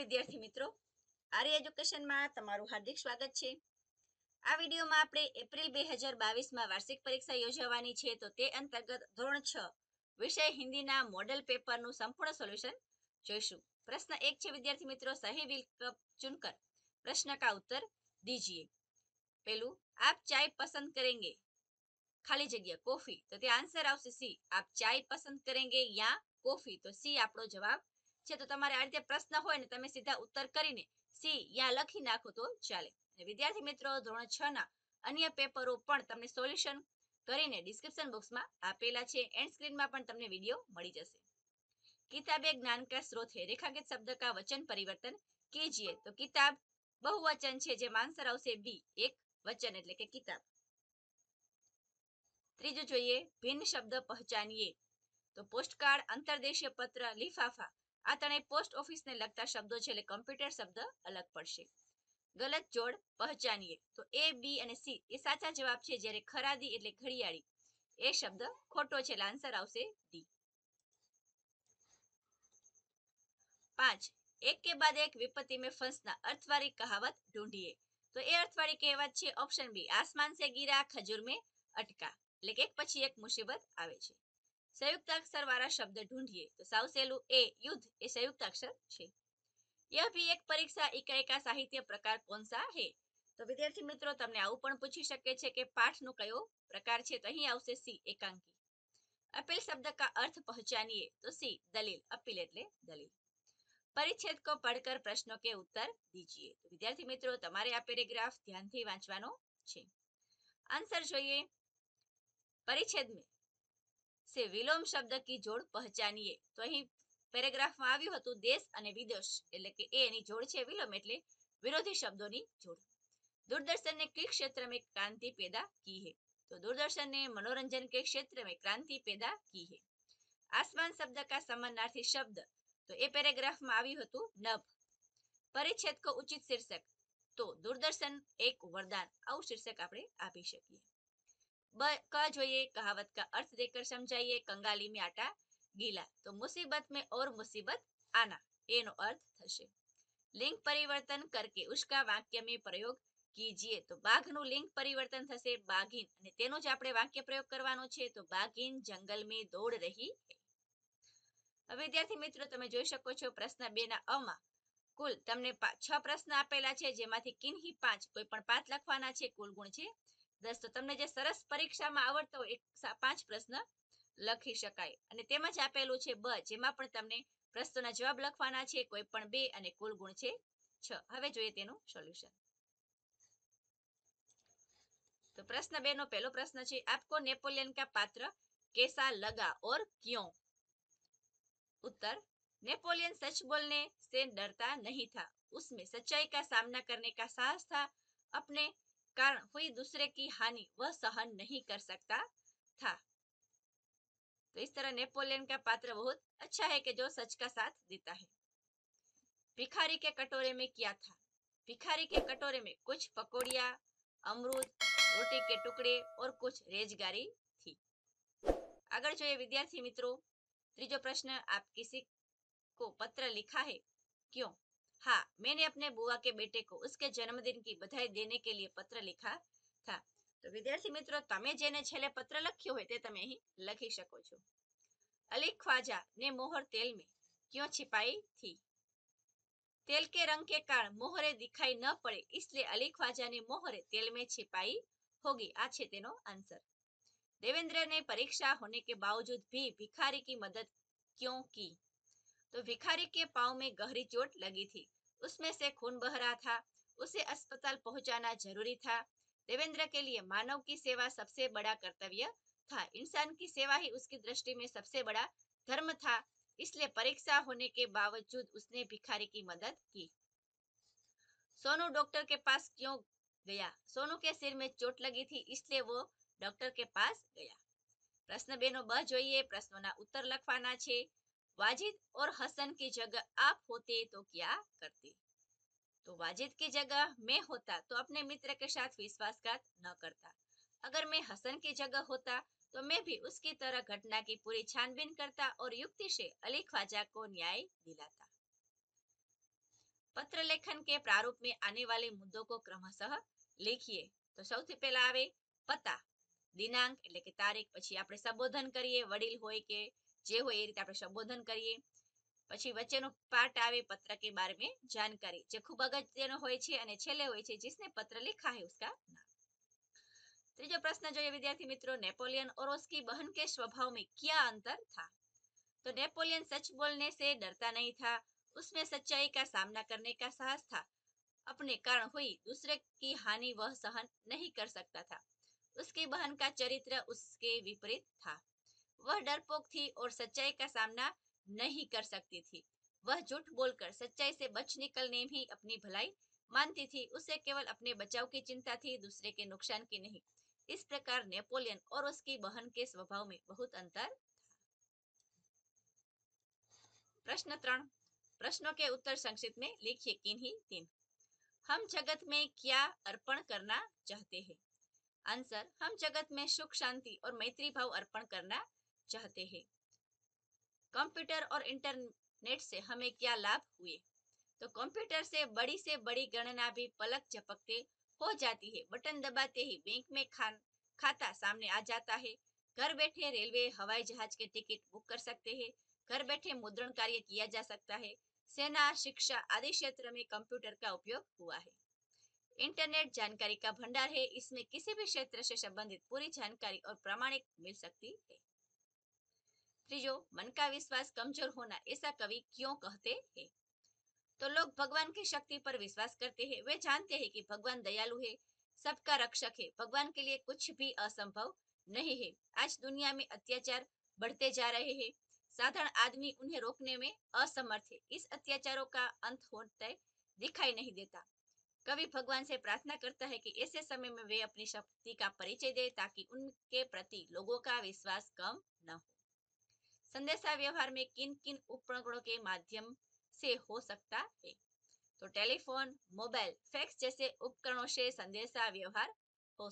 વિદ્યાર્થી મિત્રો, આર્ય એજ્યુકેશનમાં તમારું હાર્દિક સ્વાગત છે। આ વિડીયોમાં આપણે એપ્રિલ 2022માં વાર્ષિક પરીક્ષા યોજવાની છે, તો તે અંતર્ગત ધોરણ 6 વિષય હિન્દીના મોડેલ પેપરનું સંપૂર્ણ સોલ્યુશન જોઈશું। प्रश्न 1 છે વિદ્યાર્થી મિત્રો, सही विकल्प चुनकर प्रश्न का उत्तर दीजिए। पहलू, आप चाय पसंद करेंगे खाली जगह कॉफी, तो તે આન્સર આવશે સી, आप चाय पसंद करेंगे या कॉफी, तो सी આપણો જવાબ છે। તો તમારે આ રીતે પ્રશ્ન હોય ને તમે સીધા ઉત્તર કરીને સી યા લખી નાખો તો ચાલે। વિદ્યાર્થી મિત્રો, ધોરણ 6 ના અન્ય પેપરો પણ તમને સોલ્યુશન કરીને ડિસ્ક્રિપ્શન બોક્સમાં આપેલા છે, એન્ડ સ્ક્રીનમાં પણ તમને વિડીયો મળી જશે। किताब एक ज्ञान का स्रोत है, रेखांकित शब्द का वचन परिवर्तन कीजिए, तो किताब बहुवचन છે, જે આન્સર આવશે બી, એક વચન એટલે કે કિતાબ। ત્રીજું જોઈએ, ભિન્ન શબ્દ પહચાનીએ, તો પોસ્ટકાર્ડ, અંતરદેશીય પત્ર, લિફાફા, આ ત્રણેય પોસ્ટ ઓફિસને લગતા શબ્દો છે, એટલે કમ્પ્યુટર શબ્દ અલગ પડશે। ગલત જોડ પહચાનીએ, તો એ, બી અને સી એ સાચા જવાબ છે, જ્યારે ખરાદી એટલે ઘડિયાળી એ શબ્દ ખોટો છે, એટલે આન્સર આવશે ડી। 5, एक के बाद एक विपत्ति में फंसना अर्थवारी कहावत ढूंढिए, तो ए अर्थवारी कहावत છે ઓપ્શન બી, आसमान से गिरा खजूर में अटका, એટલે કે એક પછી એક મુસીબત આવે છે। संयुक्त अक्षर वाला शब्द ढूंढिए, तो साव सेलू ए, युद्ध ए संयुक्त अक्षर છે। यह भी एक परीक्षा इकाई का साहित्य प्रकार कौन सा है, तो विद्यार्थी मित्रों તમને આવું પણ પૂછી શકે છે કે પાઠનો કયો પ્રકાર છે, તો અહીં આવશે સી, એકાંકી। अपील शब्द का अर्थ पहचानिए, तो सी, दलील, अपील એટલે દલીલ। परिच्छेद को पढ़कर प्रश्नों के उत्तर दीजिए, तो विद्यार्थी मित्रों તમારે આ પેરેગ્રાફ ધ્યાનથી વાંચવાનો છે। आंसर જોઈએ, परिच्छेद में से विलोम शब्द की जोड़ पहचानिए, तो અહીં પેરેગ્રાફમાં આવ્યું હતું દેશ અને વિદેશ, એટલે કે એ ની જોડ છે વિલોમ, એટલે વિરોધી શબ્દોની જોડ। दूरदर्शन ने किस क्षेत्र में क्रांति पैदा की है, तो दूरदर्शन ने मनोरंजन के क्षेत्र में क्रांति पैदा की है। आसमान शब्द का समानार्थी शब्द, तो ए पेरेग्राफ में આવ્યું હતું નભ। परिच्छेद को उचित शीर्षक, तो दूरदर्शन एक वरदान, આવું શીર્ષક આપણે આપી શકીએ। क જોઈએ, कहावत का अर्थ देकर समझाइए, कंगाली में आटा गीला, तो मुसीबत में और मुसीबत आना એનો अर्थ થશે। लिंग परिवर्तन करके उसका वाक्य में प्रयोग कीजिए, तो बाघનું લિંગ પરિવર્તન થશે બાઘીન, અને તેનો જ આપણે વાક્ય પ્રયોગ કરવાનો છે, તો બાઘીન જંગલ में दौड़ रही है। હવે વિદ્યાર્થી મિત્રો તમે જોઈ શકો છો પ્રશ્ન 2 ના અ માં કુલ તમને 6 પ્રશ્ન આપેલા છે, જેમાંથી કિન્હી 5 કોઈ પણ 5 લખવાના છે, કુલ ગુણ છે 10। તો તમને જે સરસ પરીક્ષામાં આવડતો હોય 5 પ્રશ્ન લખી શકાય, અને તેમાં જ આપેલું છે બ, જેમાં પણ તમને પ્રશ્નોના જવાબ લખવાના છે, કોઈ પણ 2 અને કુલ ગુણ છે 6। હવે જોઈએ તેનું સોલ્યુશન। तो प्रश्न 2 નો પહેલો પ્રશ્ન છે, आपको नेपोलियन का पात्र कैसा लगा और क्यों। उत्तर, नेपोलियन सच बोलने से डरता नहीं था, उसमें सच्चाई का सामना करने का साहस था, अपने कारण हुई दूसरे की हानि वह सहन नहीं कर सकता था। तो इस तरह नेपोलियन का पात्र बहुत अच्छा है कि जो सच का साथ देता है। भिखारी के कटोरे में क्या था, भिखारी के कटोरे में कुछ पकौड़िया, अमरूद, रोटी के टुकड़े और कुछ रेजगारी थी। आगे जो विद्यार्थी मित्रों, त्रीजो प्रश्न, आप किसी को पत्र लिखा है, क्यों। हाँ, मैंने अपने बुआ के बेटे को उसके जन्मदिन की बधाई देने के लिए पत्र लिखा था। तो विद्यार्थी मित्रों તમે જેને છેલ્લે પત્ર લખ્યો હોય તે તમે અહીં લખી શકો છો। अली ख्वाजा ने मोहर तेल में क्यों छिपाई थी, तेल के रंग के कारण मोहरे दिखाई न पड़े, इसलिए अली ख्वाजा ने मोहरे तेल में छिपाई होगी, आ छे तेनो आंसर। देवेंद्र ने परीक्षा होने के बावजूद भी भिखारी की मदद क्यों की, तो भिखारी के पांव में गहरी चोट लगी थी, उसमें से खून बह रहा था, उसे अस्पताल पहुंचाना जरूरी था। देवेंद्र के लिए मानव की सेवा सबसे बड़ा कर्तव्य था, इंसान की सेवा ही उसकी दृष्टि में सबसे बड़ा धर्म था, इसलिए परीक्षा होने के बावजूद उसने भिखारी की मदद की। सोनू डॉक्टर के पास क्यों गया, सोनू के सिर में चोट लगी थी, इसलिए वो डॉक्टर के पास गया। प्रश्न 2 નો બ જોઈએ, પ્રશ્નોના ઉત્તર લખવાના છે। वाजिद और हसन की जगह आप होते तो क्या करते, तो वाजिद की जगह मैं होता तो अपने मित्र के साथ विश्वासघात न करता, अगर मैं हसन की जगह होता तो मैं भी उसकी तरह घटना की पूरी छानबीन करता और युक्ति से अली ख्वाजा को न्याय दिलाता। पत्र लेखन के प्रारूप में आने वाले मुद्दों को क्रमशः लिखिए। तो સૌથી પહેલા આવે પતા, દિનાંક એટલે કે તારીખ, પછી આપણે સંબોધન કરીએ, વડીલ હોય કે જે હોય એ રીતે આપણે સંબોધન કરીએ। પછી વચ્ચેનો પાર્ટ આવે પત્ર के बारे में जानकारी, જે ખૂબ અગત્યનો હોય છે, અને છેલ્લે હોય છે जिसने पत्र लिखा है उसका नाम। ત્રીજો પ્રશ્ન જોઈએ વિદ્યાર્થી મિત્રો, नेपोलियन और उसकी बहन के स्वभाव में क्या अंतर था? तो नेपोलियन सच बोलने से डरता नहीं था, उसमें सच्चाई का सामना करने का साहस था। अपने कारण हुई दूसरे की हानि वह सहन नहीं कर सकता था। उसकी बहन का चरित्र उसके विपरीत था। वह डरपोक थी और सच्चाई का सामना नहीं कर सकती थी। वह झूठ बोलकर सच्चाई से बच निकलने ही अपनी भलाई मानती थी। उसे केवल अपने बचाव की चिंता थी, दूसरे के नुकसान की नहीं। इस प्रकार नेपोलियन और उसकी बहन के स्वभाव में बहुत अंतर। प्रश्न 3, प्रश्नों के उत्तर संक्षिप्त में लिखिए किन्हीं तीन। हम जगत में क्या अर्पण करना चाहते हैं? आंसर, हम जगत में सुख शांति और मैत्री भाव अर्पण करना चाहते हैं। कंप्यूटर और इंटरनेट से हमें क्या लाभ हुए? तो कंप्यूटर से बड़ी गणना भी पलक झपकते हो जाती है। बटन दबाते ही बैंक में खाता सामने आ जाता है। घर बैठे रेलवे हवाई जहाज के टिकट बुक कर सकते हैं। घर बैठे मुद्रण कार्य किया जा सकता है। सेना, शिक्षा आदि क्षेत्र में कंप्यूटर का उपयोग हुआ है। इंटरनेट जानकारी का भंडार है, इसमें किसी भी क्षेत्र से संबंधित पूरी जानकारी और प्रामाणिक मिल सकती है। त्रीजो, मन का विश्वास कमजोर होना ऐसा कवि क्यों कहते हैं? तो लोग भगवान की शक्ति पर विश्वास करते हैं। वे जानते हैं कि भगवान दयालु है, सबका रक्षक है। भगवान के लिए कुछ भी असंभव नहीं है। आज दुनिया में अत्याचार बढ़ते जा रहे हैं, साधारण आदमी उन्हें रोकने में असमर्थ है। इस अत्याचारों का अंत होते दिखाई नहीं देता। कवि भगवान से प्रार्थना करता है कि ऐसे समय में वे अपनी शक्ति का परिचय दे, ताकि उनके प्रति लोगों का विश्वास कम न हो। संदेशा व्यवहार में किन किन उपकरणों के माध्यम से हो सकता है? तो टेलीफोन, मोबाइल, फैक्स जैसे उपकरणों से संदेशा व्यवहार हो।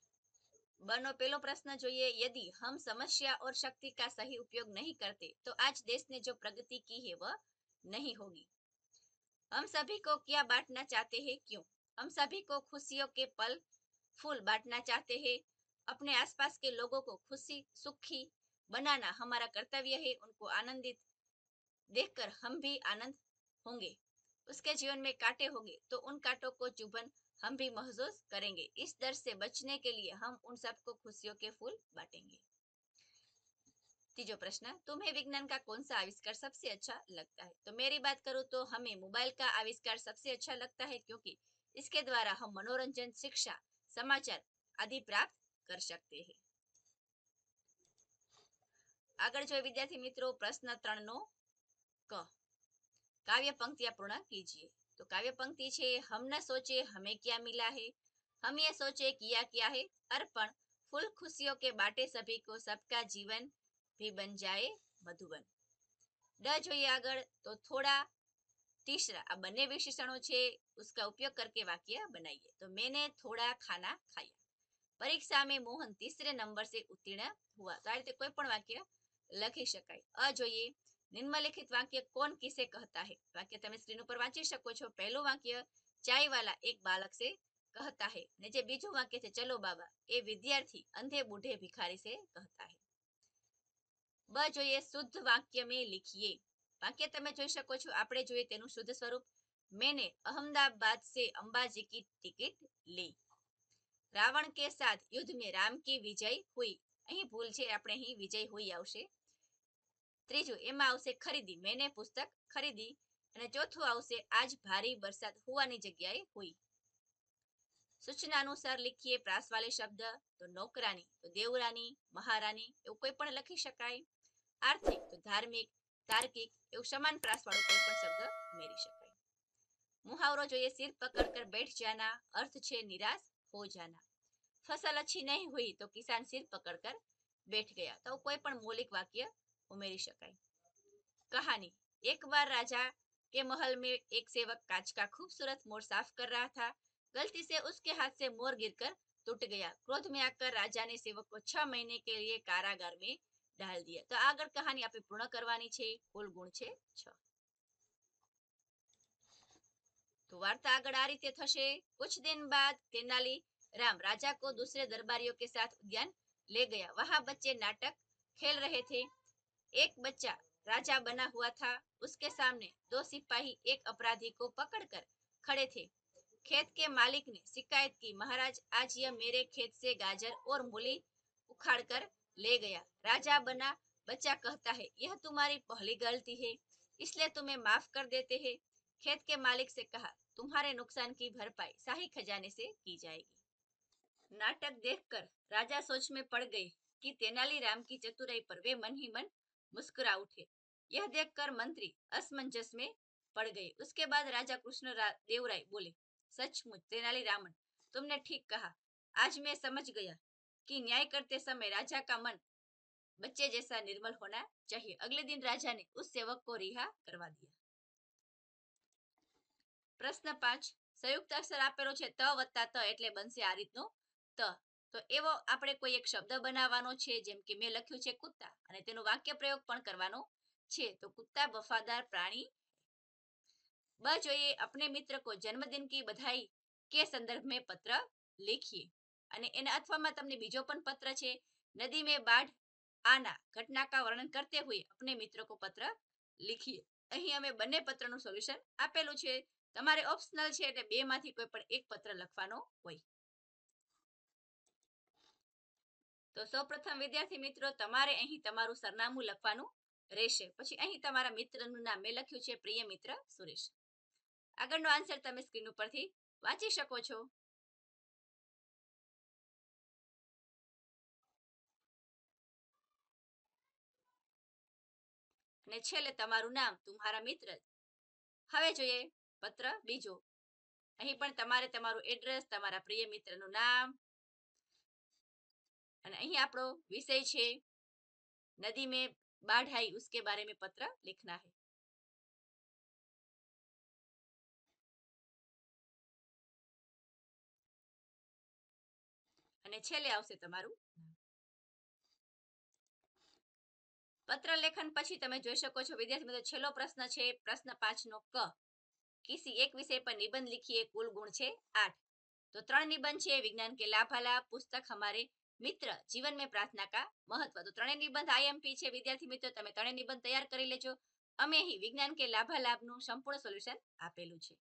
बनो पहलो प्रश्न જોઈએ, यदि हम समस्या और शक्ति का सही उपयोग नहीं करते तो आज देश ने जो प्रगति की है वह नहीं होगी। हम सभी को क्या बांटना चाहते हैं, क्यों? हम सभी को खुशियों के पल फूल बांटना चाहते हैं। अपने आसपास के लोगों को खुशी सुखी बनाना हमारा कर्तव्य है। उनको आनंदित देखकर हम भी आनंद होंगे। उसके जीवन में कांटे होंगे तो उन कांटों को चुभन हम भी महसूस करेंगे। इस डर से बचने के लिए हम उन सबको खुशियों के फूल बांटेंगे। तीजो प्रश्न, तुम्हें विज्ञान का कौन सा आविष्कार सबसे अच्छा लगता है? तो मेरी बात करूं तो हमें मोबाइल का आविष्कार सबसे अच्छा लगता है, क्योंकि इसके द्वारा हम मनोरंजन, शिक्षा, समाचार आदि प्राप्त कर सकते हैं। આગળ જોઈએ વિદ્યાર્થી મિત્રો, પ્રશ્ન 3 નો ક, काव्य पंक्तियां पूर्ण कीजिए। तो काव्य पंक्ति छे, हम न सोचे हमें क्या मिला है, हम ये सोचे किया क्या है अर्पण, फूल खुशियों के बाटे सभी को, सबका जीवन भी बन जाए मधुबन। ड જોઈએ આગળ, तो थोड़ा तीसरा, आ बने विशेषणों छे उसका उपयोग करके वाक्य बनाइए। तो मैंने थोड़ा खाना खाया। परीक्षा में मोहन तीसरे नंबर से उत्तीर्ण हुआ। तो आ रीते कोई पण वाक्य लखी शकाय। अ જોઈએ, निम्नलिखित वाक्य कौन किसे कहता है? वाक्य તમે स्क्रीन पर वांची શકો છો। पहલું वाक्य चाय वाला एक बालक से कहता है, ने जे बीजું वाक्य છે चलो बाबा ए विद्यार्थी अंधे बूढ़े भिखारी से कहता है। ब જોઈએ, शुद्ध वाक्य में लिखिए। वाक्य તમે જોઈ શકો છો। આપણે જોઈએ તેનું શુદ્ધ સ્વરૂપ, मैंने अहमदाबाद से अंबाजी की टिकट ली। रावण के साथ युद्ध में राम की विजय हुई। અહીં ભૂલ છે, આપણે અહીં વિજય हुई આવશે। ત્રીજું, એમાં આવશે ખરીદી, मैंने पुस्तक खरीदी। અને ચોથું આવશે आज भारी बरसात हुआनी जग्याए हुई। सूचना अनुसार लिखिए प्रास वाले शब्द। तो नौकरानी, तो देवरानी, महारानी એવું કોઈ પણ લખી શકાય। आर्थिक, तो धार्मिक, तार्किक એવું સમાન प्रास वाળો કોઈ પણ शब्द ઉમેરી શકાય। मुहावरो જોઈએ, सिर पकड़कर बैठ जाना, अर्थ छे निराश हो जाना। फसल अच्छी नहीं हुई तो किसान सिर पकड़कर बैठ गया। तो कोई पण मौलिक वाक्य उमेरी शकाय। कहानी, एक बार राजा के महल में एक सेवक कांच का खूबसूरत मोर साफ कर रहा था। गलती से उसके हाथ से मोर गिरकर टूट गया। क्रोध में आकर राजा ने सेवक को 6 महीने के लिए कारागार में डाल दिया। तो आगर कहानी आपे पूर्ण करवानी छे। कुल गुण छे 6। तो वार्ता आगळ आ रीते थशे। कुछ दिन बाद तेनाली राम राजा को दूसरे दरबारियों के साथ उद्यान ले गया। वहां बच्चे नाटक खेल रहे थे। एक बच्चा राजा बना हुआ था। उसके सामने दो सिपाही एक अपराधी को पकड़कर खड़े थे। खेत के मालिक ने शिकायत की, महाराज आज यह मेरे खेत से गाजर और मूली उखाड़ कर ले गया। राजा बना बच्चा कहता है यह तुम्हारी पहली गलती है, इसलिए तुम्हें माफ कर देते हैं। खेत के मालिक से कहा तुम्हारे नुकसान की भरपाई शाही खजाने से की जाएगी। नाटक देखकर राजा सोच में पड़ गए कि तेनालीराम की चतुराई पर वे मन ही मन मुस्कुरा उठे। यह देखकर मंत्री असमंजस में पड़ गए। उसके बाद राजा देवराय बोले, सचमुच तेनालीरामन, तुमने ठीक कहा। आज मैं समझ गया कि न्याय करते समय राजा का मन बच्चे जैसा निर्मल होना चाहिए। अगले दिन राजा ने उस सेवक को रिहा करवा दिया। પ્રશ્ન 5 સંયુક્ત અક્ષર આપેલો છે ત વત્તા ત એટલે બનશે આ રીતનો ત। તો એવો આપણે કોઈ એક શબ્દ બનાવવાનો છે, જેમ કે મેં લખ્યું છે કુત્તા, અને તેનો વાક્ય પ્રયોગ પણ કરવાનો છે। તો કુત્તા વફાદાર प्राणी। ब જોઈએ अपने मित्र को जन्मदिन की बधाई के संदर्भ में पत्र लिखिए। અને એના અથવામાં તમને બીજો પણ પત્ર છે, नदी में बाढ़ आना घटना का वर्णन करते हुए अपने मित्र को पत्र लिखिए। અહીં અમે બંને પત્રનું સોલ્યુશન આપેલું છે। તમારે ઓપ્શનલ છે એટલે બે માંથી કોઈ પણ એક પત્ર લખવાનો હોય। તો સૌપ્રથમ વિદ્યાર્થી મિત્રો તમારે અહીં તમારું સરનામું લખવાનું રહેશે। પછી અહીં તમારા મિત્રનું નામ મેં લખ્યું છે પ્રિય મિત્ર સુરેશ। આગળનો આન્સર તમે સ્ક્રીન ઉપરથી વાંચી શકો છો। અને છેલ્લે તમારું નામ તમારા મિત્ર। હવે જોઈએ પત્ર બીજો। અહીં પણ તમારે તમારું એડ્રેસ, તમારા પ્રિય મિત્રનું નામ, અને અહીં આપણો વિષય છે नदी में बाढ़ आई उसके बारे में पत्र लिखना है। અને છેલ્લે આવશે તમારું પત્ર લેખન। પછી તમે જોઈ શકો છો વિદ્યાર્થી મિત્રો છેલ્લો પ્રશ્ન છે પ્રશ્ન 5 નો ક। किसी एक विषय पर निबंध लिखिए, कुल गुण छे 8। तो 3 निबंध छे विज्ञान के लाभालाभ, पुस्तक हमारे मित्र, जीवन में प्रार्थना का महत्व। तो 3 निबंध आईएमपी छे विद्यार्थी मित्रों, તમે 3 निबंध तैयार કરી લેજો। અમે અહીં વિજ્ઞાન કે લાભાલાભનું સંપૂર્ણ સોલ્યુશન આપેલું છે।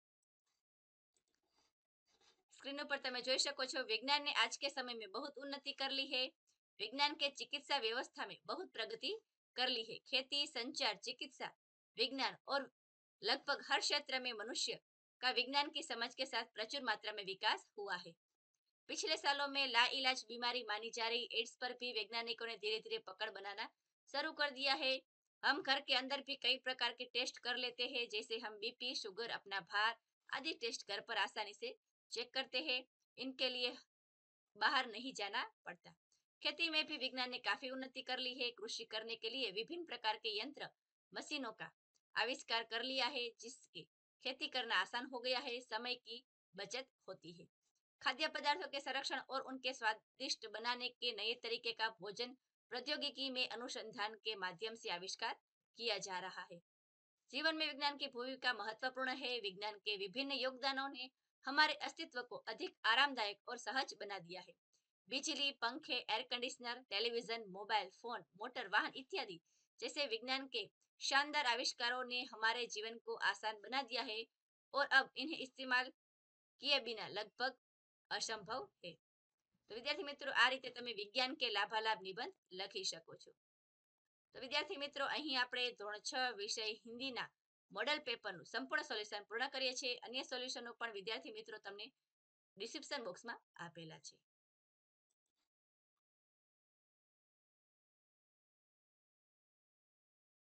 स्क्रीन पर તમે જોઈ શકો છો विज्ञान ने आज के समय में बहुत उन्नति कर ली है। विज्ञान के चिकित्सा व्यवस्था में बहुत प्रगति कर ली है। खेती, संचार, चिकित्सा विज्ञान और लगभग हर क्षेत्र में मनुष्य का विज्ञान की समझ के साथ प्रचुर मात्रा में विकास हुआ है। पिछले सालों में लाइलाज बीमारी मानी जा रही एड्स पर भी वैज्ञानिकों ने धीरे धीरे पकड़ बनाना शुरू कर दिया है। हम घर के अंदर भी कई प्रकार के टेस्ट कर लेते हैं, जैसे हम बीपी, शुगर, अपना भार आदि टेस्ट घर पर आसानी से चेक करते हैं। इनके लिए बाहर नहीं जाना पड़ता। खेती में भी विज्ञान ने काफी उन्नति कर ली है। कृषि करने के लिए विभिन्न प्रकार के यंत्र, मशीनों का आविष्कार कर लिया है, जिससे खेती करना आसान हो गया है, समय की बचत होती है। खाद्य पदार्थों के संरक्षण और उनके स्वादिष्ट बनाने के नए तरीके का भोजन प्रौद्योगिकी में अनुसंधान के माध्यम से आविष्कार किया जा रहा है। जीवन में विज्ञान की भूमिका महत्वपूर्ण है। विज्ञान के विभिन्न योगदानों ने हमारे अस्तित्व को अधिक आरामदायक और सहज बना दिया है। बिजली, पंखे, air conditioner, television, mobile phone, motor वाहन इत्यादि जैसे विज्ञान के शानदार आविष्कारों ने हमारे जीवन को आसान बना दिया है, और अब इन्हें इस्तेमाल किए बिना लगभग असंभव है। तो विद्यार्थी मित्रों आ रीते तमे विज्ञान के लाभालाभ निबंध लखी शको छो। तो विद्यार्थी मित्रों અહીં આપણે ધોરણ 6 વિષય હિન્દીના મોડલ પેપરનું સંપૂર્ણ સોલ્યુશન પૂર્ણ કરીએ છીએ। અન્ય સોલ્યુશનો પણ વિદ્યાર્થી મિત્રો તમને ડિસ્ક્રિપ્શન બોક્સમાં આપેલા છે।